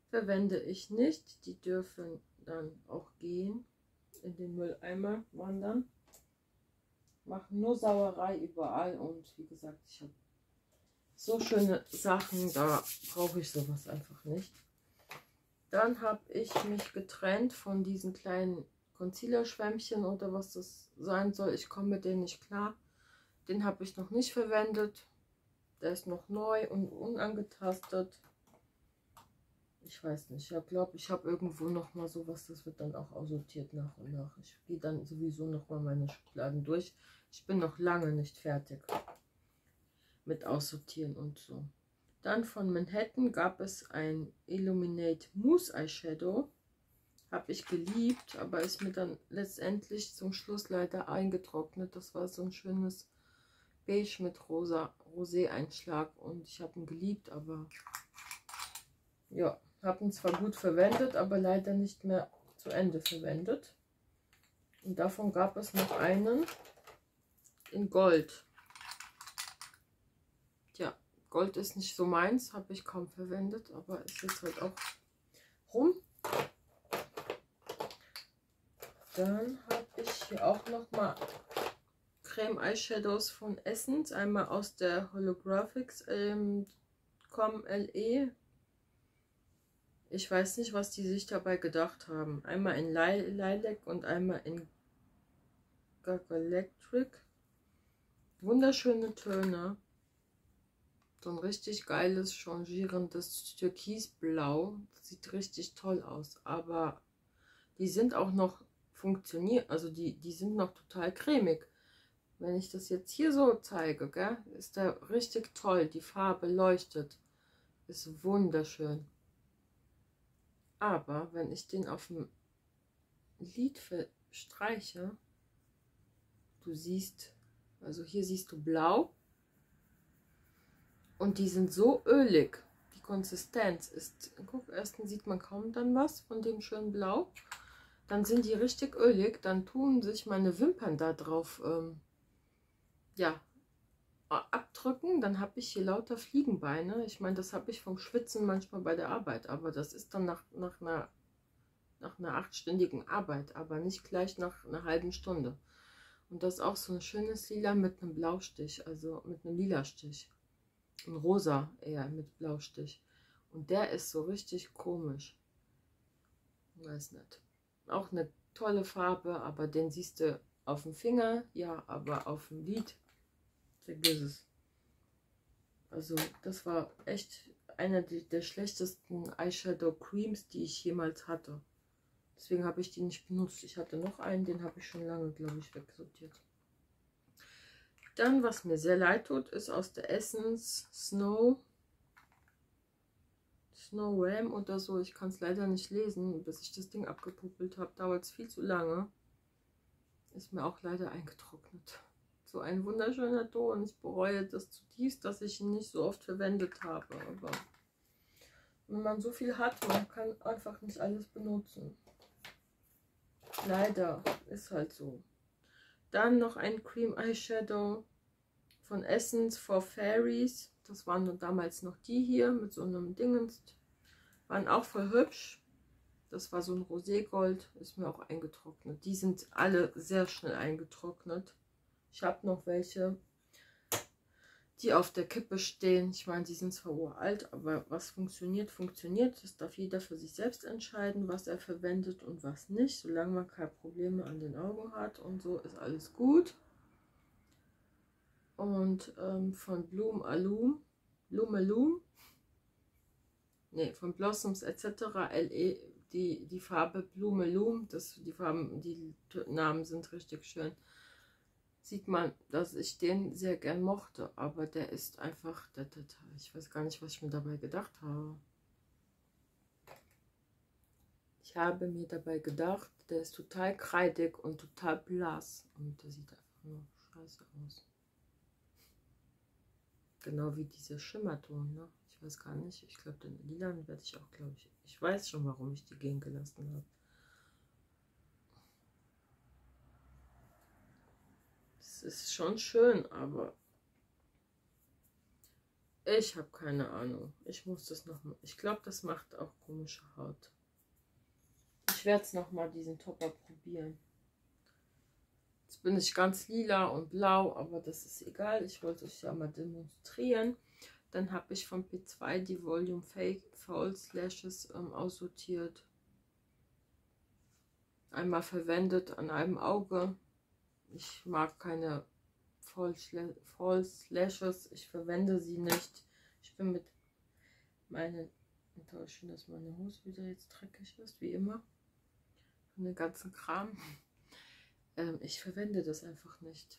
verwende ich nicht. Die dürfen dann auch gehen, in den Mülleimer wandern. Machen nur Sauerei überall und wie gesagt, ich habe so schöne Sachen, da brauche ich sowas einfach nicht. Dann habe ich mich getrennt von diesen kleinen Concealer-Schwämmchen oder was das sein soll. Ich komme mit denen nicht klar. Den habe ich noch nicht verwendet. Der ist noch neu und unangetastet. Ich weiß nicht. Ich glaube, ich habe irgendwo noch mal sowas. Das wird dann auch aussortiert nach und nach. Ich gehe dann sowieso noch mal meine Schubladen durch. Ich bin noch lange nicht fertig mit Aussortieren und so. Dann von Manhattan gab es ein Illuminate Mousse Eyeshadow. Habe ich geliebt, aber ist mir dann letztendlich zum Schluss leider eingetrocknet. Das war so ein schönes Beige mit rosa Rosé-Einschlag und ich habe ihn geliebt, aber ja, habe ihn zwar gut verwendet, aber leider nicht mehr zu Ende verwendet. Und davon gab es noch einen in Gold. Tja, Gold ist nicht so meins, habe ich kaum verwendet, aber ist jetzt halt auch rum. Dann habe ich hier auch noch mal Creme Eyeshadows von Essence, einmal aus der Holographics ähm, Com L E. Ich weiß nicht, was die sich dabei gedacht haben. Einmal in Lilac und einmal in Galactic. Wunderschöne Töne. So ein richtig geiles, changierendes Türkisblau. Das sieht richtig toll aus. Aber die sind auch noch funktioniert, also die, die sind noch total cremig. Wenn ich das jetzt hier so zeige, gell, ist der richtig toll. Die Farbe leuchtet. Ist wunderschön. Aber wenn ich den auf dem Lid streiche, du siehst, also hier siehst du blau und die sind so ölig. Die Konsistenz ist, guck, erstens sieht man kaum dann was von dem schönen Blau. Dann sind die richtig ölig, dann tun sich meine Wimpern da drauf ähm, ja, abdrücken, dann habe ich hier lauter Fliegenbeine. Ich meine, das habe ich vom Schwitzen manchmal bei der Arbeit, aber das ist dann nach, nach, einer, nach einer achtstündigen Arbeit, aber nicht gleich nach einer halben Stunde. Und das ist auch so ein schönes Lila mit einem Blaustich, also mit einem Lila-Stich. Ein Rosa eher mit Blaustich. Und der ist so richtig komisch. Weiß nicht. Auch eine tolle Farbe, aber den siehst du auf dem Finger, ja, aber auf dem Lid vergiss es. Also das war echt einer der schlechtesten Eyeshadow Creams, die ich jemals hatte. Deswegen habe ich die nicht benutzt. Ich hatte noch einen, den habe ich schon lange, glaube ich, wegsortiert. Dann, was mir sehr leid tut, ist aus der Essence Snow Snow Ram oder so. Ich kann es leider nicht lesen, bis ich das Ding abgepuppelt habe. Dauert es viel zu lange. Ist mir auch leider eingetrocknet. So ein wunderschöner Ton. Ich bereue das zutiefst, dass ich ihn nicht so oft verwendet habe. Aber wenn man so viel hat, man kann einfach nicht alles benutzen. Leider ist halt so. Dann noch ein Cream Eyeshadow von Essence for Fairies. Das waren nur damals noch die hier mit so einem Dingens. Waren auch voll hübsch. Das war so ein Roségold. Ist mir auch eingetrocknet. Die sind alle sehr schnell eingetrocknet. Ich habe noch welche, die auf der Kippe stehen. Ich meine, die sind zwar uralt, aber was funktioniert, funktioniert. Das darf jeder für sich selbst entscheiden, was er verwendet und was nicht. Solange man keine Probleme an den Augen hat und so, ist alles gut. Und ähm, von Bloom Alum, Bloom Alum, nee, von Blossoms et cetera. L E, die, die Farbe Bloom Alum, das, die Farben, die Namen sind richtig schön. Sieht man, dass ich den sehr gern mochte, aber der ist einfach, ich weiß gar nicht, was ich mir dabei gedacht habe. Ich habe mir dabei gedacht, der ist total kreidig und total blass und der sieht einfach nur scheiße aus. Genau wie dieser Schimmerton, ne? Ich weiß gar nicht, ich glaube, den lilanen werde ich auch, glaube ich, ich weiß schon, warum ich die gehen gelassen habe. Es ist schon schön, aber Ich habe keine Ahnung. Ich muss das noch mal. Ich glaube, das macht auch komische Haut. Ich werde es noch mal diesen Topper probieren. Jetzt bin ich ganz lila und blau, aber das ist egal. Ich wollte es ja mal demonstrieren. Dann habe ich von P zwei die Volume Fake False Lashes ähm, aussortiert. Einmal verwendet an einem Auge. Ich mag keine False Lashes. Ich verwende sie nicht. Ich bin mit meinen Enttäuschung, dass meine Hose wieder jetzt dreckig ist, wie immer. Von den ganzen Kram. Ähm, ich verwende das einfach nicht.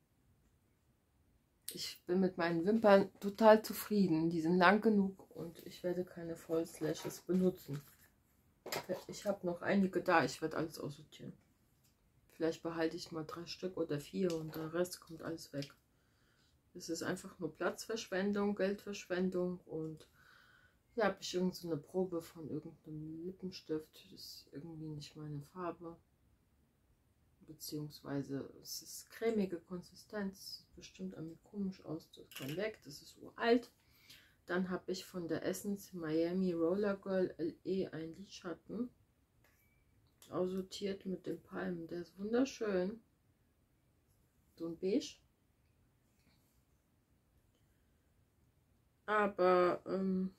Ich bin mit meinen Wimpern total zufrieden. Die sind lang genug und ich werde keine False Lashes benutzen. Ich habe noch einige da. Ich werde alles aussortieren. Vielleicht behalte ich mal drei Stück oder vier und der Rest kommt alles weg. Es ist einfach nur Platzverschwendung, Geldverschwendung und hier habe ich irgend so eine Probe von irgendeinem Lippenstift. Das ist irgendwie nicht meine Farbe. Beziehungsweise es ist cremige Konsistenz, sieht bestimmt an mir komisch aus, das kann weg, das ist uralt. Dann habe ich von der Essence Miami Roller Girl L E ein Lidschatten aussortiert mit den Palmen, der ist wunderschön, so ein Beige. Aber ähm,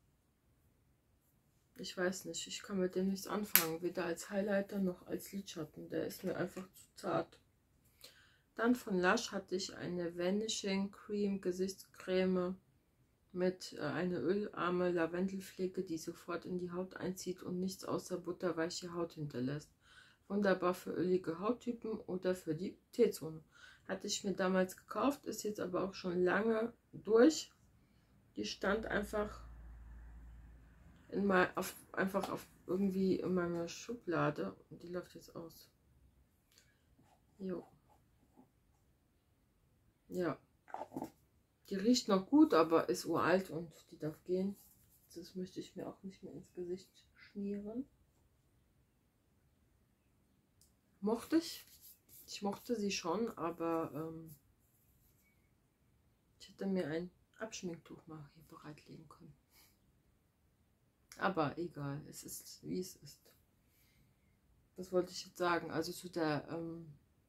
ich weiß nicht, ich kann mit dem nichts anfangen, weder als Highlighter noch als Lidschatten, der ist mir einfach zu zart. Dann von Lush hatte ich eine Vanishing Cream Gesichtscreme mit äh, einer ölarme Lavendelpflege, die sofort in die Haut einzieht und nichts außer butterweiche Haut hinterlässt. Wunderbar für ölige Hauttypen oder für die T-Zone. Hatte ich mir damals gekauft, ist jetzt aber auch schon lange durch. Die stand einfach in mein, auf, einfach auf irgendwie in meiner Schublade und die läuft jetzt aus. Jo. Ja. Die riecht noch gut, aber ist uralt und die darf gehen. Das möchte ich mir auch nicht mehr ins Gesicht schmieren. Mochte ich. Ich mochte sie schon, aber ähm, ich hätte mir ein Abschminktuch mal hier bereitlegen können. Aber egal, es ist wie es ist. Was wollte ich jetzt sagen? Also zu der ähm,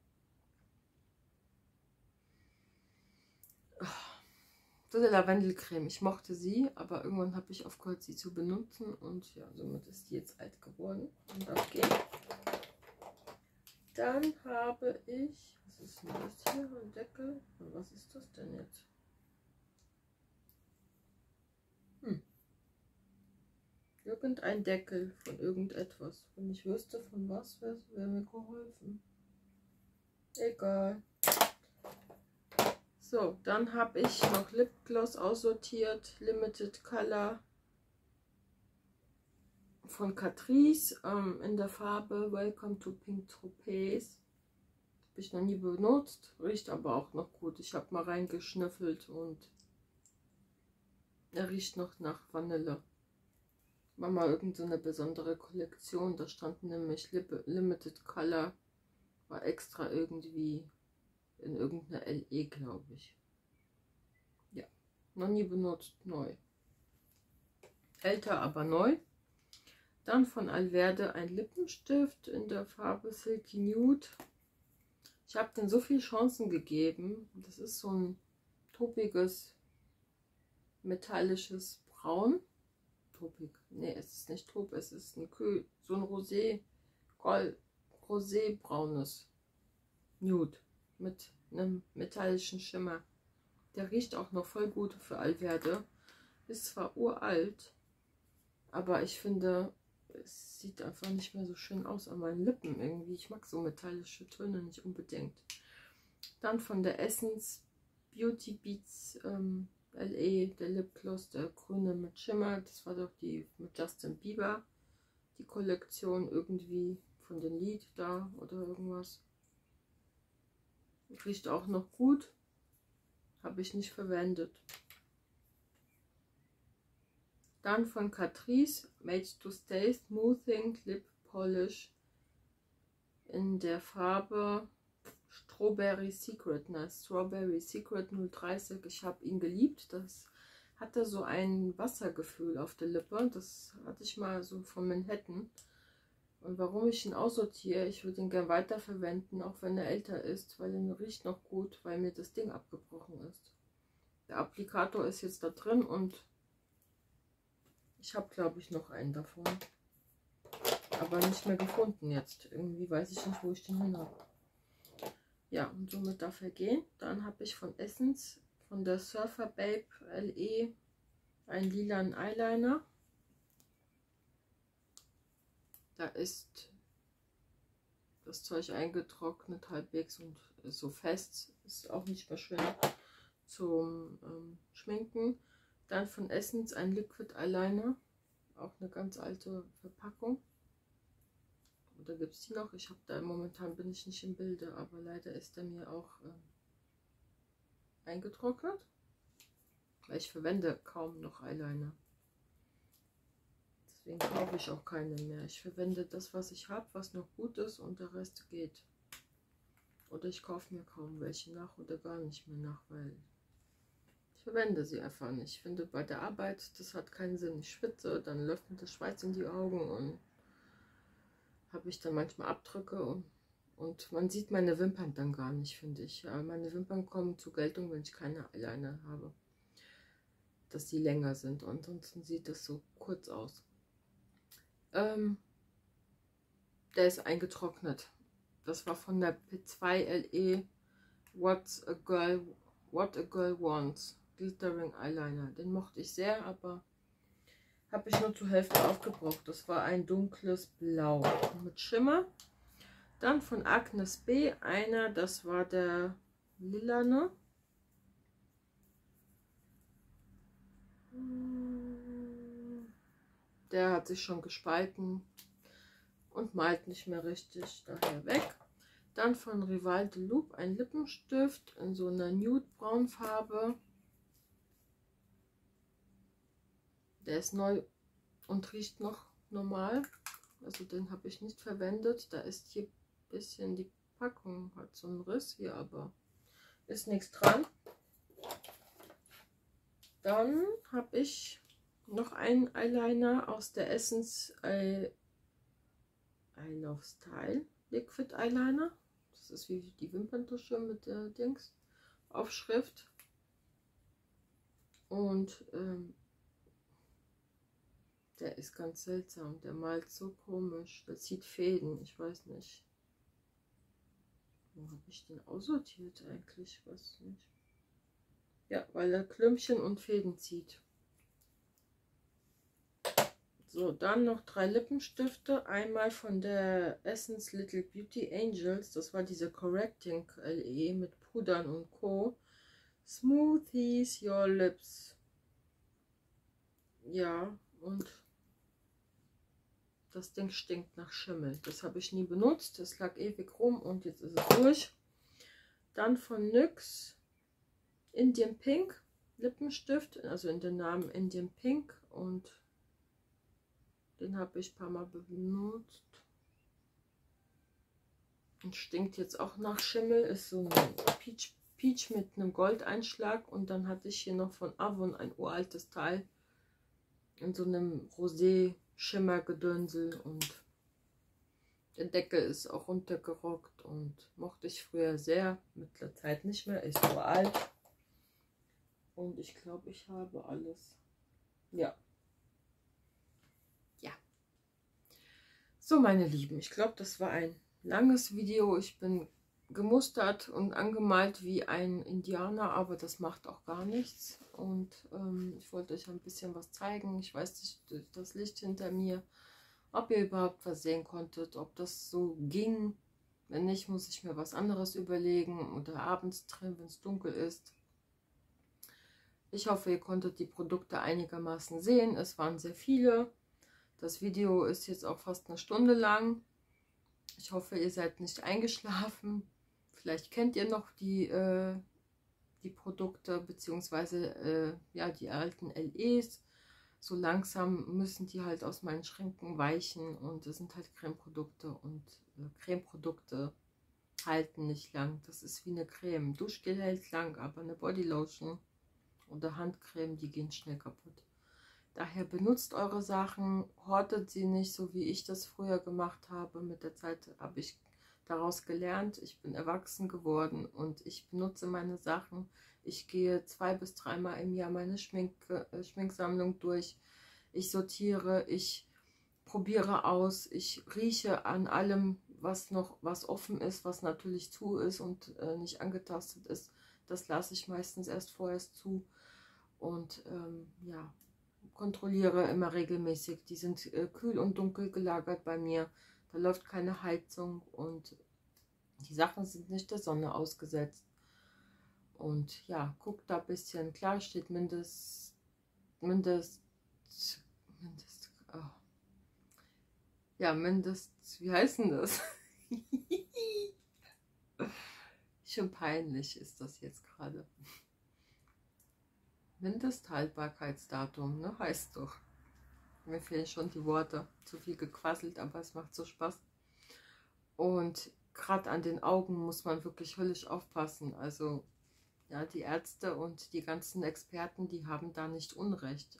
zu der Lavendelcreme. Ich mochte sie, aber irgendwann habe ich aufgehört, sie zu benutzen und ja, somit ist die jetzt alt geworden und darf gehen. Dann habe ich, was ist denn das hier? Ein Deckel? Und was ist das denn jetzt? Hm. Irgendein Deckel von irgendetwas. Wenn ich wüsste, von was, wäre wär mir geholfen. Egal. So, dann habe ich noch Lipgloss aussortiert. Limited Color von Catrice ähm, in der Farbe Welcome to Pink Tropez. Habe ich noch nie benutzt. Riecht aber auch noch gut. Ich habe mal reingeschnüffelt und er riecht noch nach Vanille. War mal irgend so eine besondere Kollektion. Da stand nämlich Lip Limited Color. War extra irgendwie in irgendeiner L E, glaube ich. Ja, noch nie benutzt, neu. Älter, aber neu. Dann von Alverde ein Lippenstift in der Farbe Silky Nude. Ich habe den so viele Chancen gegeben. Das ist so ein taupiges, metallisches Braun. Taupig. Ne, es ist nicht taub, es ist ein Kühl, so ein Rosé, Gold, Rosé-braunes Nude mit einem metallischen Schimmer. Der riecht auch noch voll gut für Alverde. Ist zwar uralt, aber ich finde, es sieht einfach nicht mehr so schön aus an meinen Lippen irgendwie. Ich mag so metallische Töne nicht unbedingt. Dann von der Essence Beauty Beats ähm, L E, der Lipgloss, der grüne mit Schimmer. Das war doch die mit Justin Bieber, die Kollektion irgendwie von den Lied da oder irgendwas. Riecht auch noch gut. Habe ich nicht verwendet. Dann von Catrice Made to Stay Smoothing Lip Polish in der Farbe Strawberry Secret. Na, Strawberry Secret null dreißig. Ich habe ihn geliebt. Das hatte so ein Wassergefühl auf der Lippe. Das hatte ich mal so von Manhattan. Und warum ich ihn aussortiere, ich würde ihn gerne weiterverwenden, auch wenn er älter ist, weil er riecht noch gut, weil mir das Ding abgebrochen ist. Der Applikator ist jetzt da drin und ich habe, glaube ich, noch einen davon. Aber nicht mehr gefunden jetzt. Irgendwie weiß ich nicht, wo ich den hin habe. Ja, und somit darf er gehen. Dann habe ich von Essence, von der Surfer Babe L E, einen lilanen Eyeliner. Da ist das Zeug eingetrocknet halbwegs und ist so fest. Ist auch nicht mehr schön zum ähm, Schminken. Dann von Essence ein Liquid Eyeliner. Auch eine ganz alte Verpackung. Oder gibt es die noch? Ich habe da momentan bin ich nicht im Bilde, aber leider ist der mir auch ähm, eingetrocknet. Weil ich verwende kaum noch Eyeliner. Deswegen kaufe ich auch keine mehr. Ich verwende das, was ich habe, was noch gut ist und der Rest geht. Oder ich kaufe mir kaum welche nach oder gar nicht mehr nach, weil ich verwende sie einfach nicht. Ich finde bei der Arbeit, das hat keinen Sinn. Ich schwitze, dann läuft mir der Schweiß in die Augen und habe ich dann manchmal Abdrücke und, und man sieht meine Wimpern dann gar nicht, finde ich. Ja, meine Wimpern kommen zur Geltung, wenn ich keine Eyeliner habe. Dass sie länger sind. Ansonsten sieht das so kurz aus. Ähm, der ist eingetrocknet. Das war von der P zwei L E What's a Girl, What a Girl Wants Glittering Eyeliner. Den mochte ich sehr, aber habe ich nur zur Hälfte aufgebraucht. Das war ein dunkles Blau mit Schimmer. Dann von Agnes B einer, das war der lilane. Der hat sich schon gespalten und malt nicht mehr richtig, daher weg. Dann von Rival de Loop ein Lippenstift in so einer Nude Braun Farbe. Der ist neu und riecht noch normal. Also den habe ich nicht verwendet. Da ist hier ein bisschen die Packung, hat so einen Riss hier, aber ist nichts dran. Dann habe ich noch einen Eyeliner aus der Essence I, I Love Style Liquid Eyeliner. Das ist wie die Wimperntusche mit der Dings Aufschrift. Und ähm, der ist ganz seltsam. Der malt so komisch. Der zieht Fäden. Ich weiß nicht. Wo habe ich den aussortiert eigentlich? Ich weiß nicht. Ja, weil er Klümpchen und Fäden zieht. So, dann noch drei Lippenstifte. Einmal von der Essence Little Beauty Angels. Das war diese Correcting L E mit Pudern und Co. Smoothies Your Lips. Ja, und das Ding stinkt nach Schimmel. Das habe ich nie benutzt. Das lag ewig rum und jetzt ist es durch. Dann von N Y X Indian Pink Lippenstift. Also in den Namen Indian Pink. Und den habe ich ein paar Mal benutzt. Und stinkt jetzt auch nach Schimmel. Ist so ein Peach, Peach mit einem Goldeinschlag. Und dann hatte ich hier noch von Avon ein uraltes Teil. In so einem Rosé Schimmergedönsel. Und der Deckel ist auch runtergerockt. Und mochte ich früher sehr. Mit der Zeit nicht mehr. Ist uralt. Und ich glaube, ich habe alles. Ja. So, meine Lieben, ich glaube, das war ein langes Video. Ich bin gemustert und angemalt wie ein Indianer, aber das macht auch gar nichts. Und ähm, ich wollte euch ein bisschen was zeigen. Ich weiß nicht, durch das Licht hinter mir, ob ihr überhaupt was sehen konntet, ob das so ging. Wenn nicht, muss ich mir was anderes überlegen oder abends drin, wenn es dunkel ist. Ich hoffe, ihr konntet die Produkte einigermaßen sehen. Es waren sehr viele. Das Video ist jetzt auch fast eine Stunde lang. Ich hoffe, ihr seid nicht eingeschlafen. Vielleicht kennt ihr noch die, äh, die Produkte beziehungsweise äh, ja, die alten L Es. So langsam müssen die halt aus meinen Schränken weichen und das sind halt Cremeprodukte und äh, Cremeprodukte halten nicht lang. Das ist wie eine Creme. Duschgel hält lang, aber eine Bodylotion oder Handcreme, die gehen schnell kaputt. Daher benutzt eure Sachen, hortet sie nicht, so wie ich das früher gemacht habe. Mit der Zeit habe ich daraus gelernt. Ich bin erwachsen geworden und ich benutze meine Sachen. Ich gehe zwei bis dreimal im Jahr meine Schminke, äh, Schminksammlung durch. Ich sortiere, ich probiere aus, ich rieche an allem, was noch was offen ist, was natürlich zu ist und äh, nicht angetastet ist. Das lasse ich meistens erst vorher zu und ähm, ja, kontrolliere immer regelmäßig. Die sind äh, kühl und dunkel gelagert bei mir. Da läuft keine Heizung und die Sachen sind nicht der Sonne ausgesetzt. Und ja, guckt da ein bisschen. Klar steht Mindest, Mindest, Mindest, oh. ja, Mindest, wie heißt denn das? Schon peinlich ist das jetzt gerade. Mindesthaltbarkeitsdatum, ne, heißt doch. Mir fehlen schon die Worte. Zu viel gequasselt, aber es macht so Spaß. Und gerade an den Augen muss man wirklich höllisch aufpassen. Also, ja, die Ärzte und die ganzen Experten, die haben da nicht Unrecht.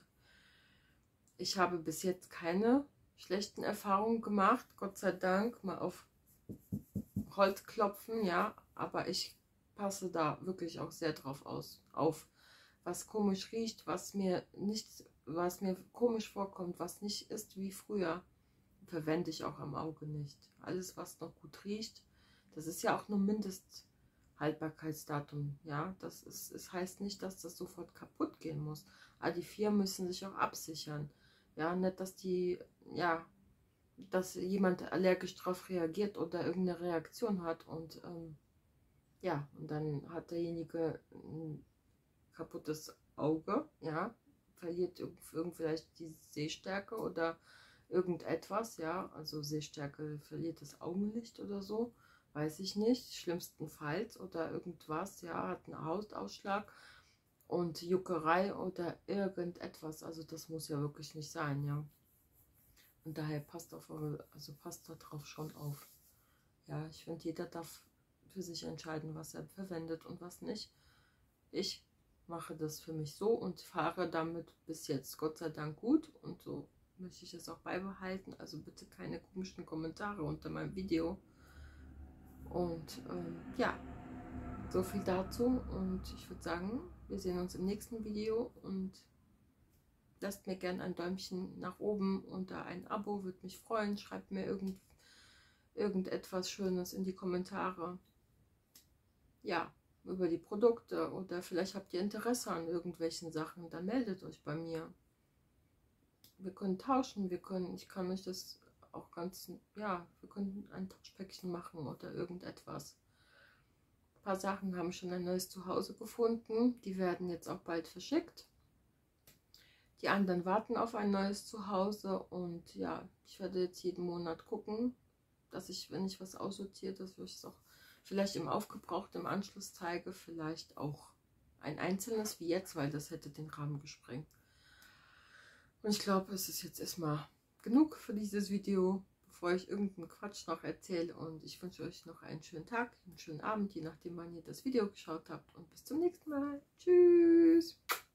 Ich habe bis jetzt keine schlechten Erfahrungen gemacht, Gott sei Dank, mal auf Holz klopfen, ja, aber ich passe da wirklich auch sehr drauf aus, auf. Was komisch riecht, was mir nicht, was mir komisch vorkommt, was nicht ist wie früher, verwende ich auch am Auge nicht. Alles, was noch gut riecht, das ist ja auch nur Mindesthaltbarkeitsdatum. Ja, das ist, es heißt nicht, dass das sofort kaputt gehen muss. Aber die Firmen müssen sich auch absichern. Ja, nicht, dass die, ja, dass jemand allergisch darauf reagiert oder irgendeine Reaktion hat und ähm, ja, und dann hat derjenige ein kaputtes Auge, ja, verliert irgend vielleicht die Sehstärke oder irgendetwas, ja, also Sehstärke, verliert das Augenlicht oder so, weiß ich nicht, schlimmstenfalls oder irgendwas, ja, hat einen Hautausschlag und Juckerei oder irgendetwas, also das muss ja wirklich nicht sein, ja. Und daher passt auf eure, also passt darauf schon auf. Ja, ich finde, jeder darf für sich entscheiden, was er verwendet und was nicht. Ich mache das für mich so und fahre damit bis jetzt Gott sei Dank gut und so möchte ich es auch beibehalten. Also bitte keine komischen Kommentare unter meinem Video. Und ähm, ja, so viel dazu und ich würde sagen, wir sehen uns im nächsten Video und lasst mir gerne ein Däumchen nach oben unter ein Abo, würde mich freuen. Schreibt mir irgend, irgendetwas Schönes in die Kommentare. Ja, über die Produkte oder vielleicht habt ihr Interesse an irgendwelchen Sachen, dann meldet euch bei mir. Wir können tauschen, wir können, ich kann euch das auch ganz, ja, wir können ein Tauschpäckchen machen oder irgendetwas. Ein paar Sachen haben schon ein neues Zuhause gefunden, die werden jetzt auch bald verschickt. Die anderen warten auf ein neues Zuhause und ja, ich werde jetzt jeden Monat gucken, dass ich, wenn ich was aussortiert, dass ich es auch vielleicht im Aufgebraucht im Anschluss zeige, vielleicht auch ein einzelnes wie jetzt, weil das hätte den Rahmen gesprengt. Und ich glaube, es ist jetzt erstmal genug für dieses Video, bevor ich irgendeinen Quatsch noch erzähle. Und ich wünsche euch noch einen schönen Tag, einen schönen Abend, je nachdem wann ihr das Video geschaut habt. Und bis zum nächsten Mal. Tschüss!